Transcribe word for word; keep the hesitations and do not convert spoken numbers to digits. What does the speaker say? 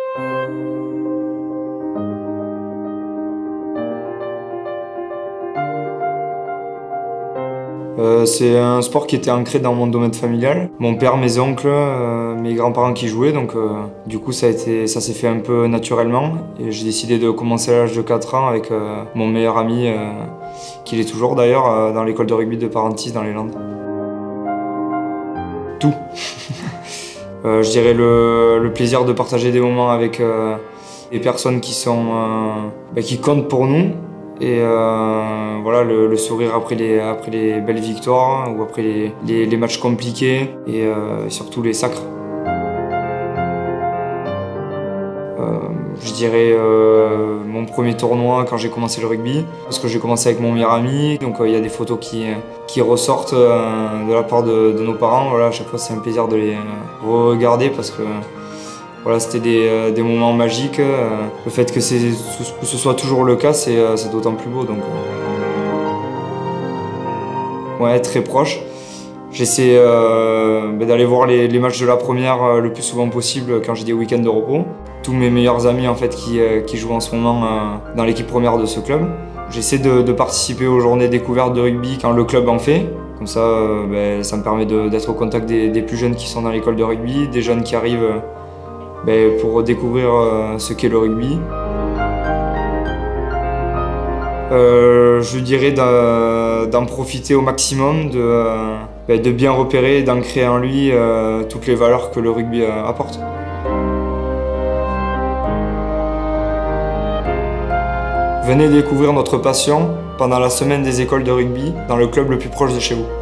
Euh, c'est un sport qui était ancré dans mon domaine familial. Mon père, mes oncles, euh, mes grands-parents qui jouaient, donc euh, du coup ça, a été, ça s'est fait un peu naturellement. Et j'ai décidé de commencer à l'âge de quatre ans avec euh, mon meilleur ami, euh, qui l'est toujours d'ailleurs, euh, dans l'école de rugby de Parentis dans les Landes. Tout. euh, je dirais le, le plaisir de partager des moments avec euh, des personnes qui, sont, euh, bah, qui comptent pour nous. Et euh, voilà, le, le sourire après les, après les belles victoires ou après les, les, les matchs compliqués et euh, surtout les sacres. Euh, je dirais euh, mon premier tournoi quand j'ai commencé le rugby, parce que j'ai commencé avec mon meilleur ami, donc il euh, y a des photos qui, qui ressortent euh, de la part de, de nos parents. Voilà, à chaque fois c'est un plaisir de les regarder parce que voilà, c'était des, euh, des moments magiques. Euh, le fait que, que ce soit toujours le cas, c'est euh, d'autant plus beau. Donc, euh... ouais, très proche. J'essaie euh, d'aller voir les, les matchs de la première euh, le plus souvent possible quand j'ai des week-ends de repos. Tous mes meilleurs amis en fait, qui, euh, qui jouent en ce moment euh, dans l'équipe première de ce club. J'essaie de, de participer aux journées découvertes de rugby quand le club en fait. Comme ça, euh, ben, ça me permet d'être au contact des, des plus jeunes qui sont dans l'école de rugby, des jeunes qui arrivent euh, Ben, pour découvrir euh, ce qu'est le rugby. Euh, je dirais d'en profiter au maximum, de, euh, ben, de bien repérer et d'ancrer en lui euh, toutes les valeurs que le rugby euh, apporte. Venez découvrir notre passion pendant la semaine des écoles de rugby dans le club le plus proche de chez vous.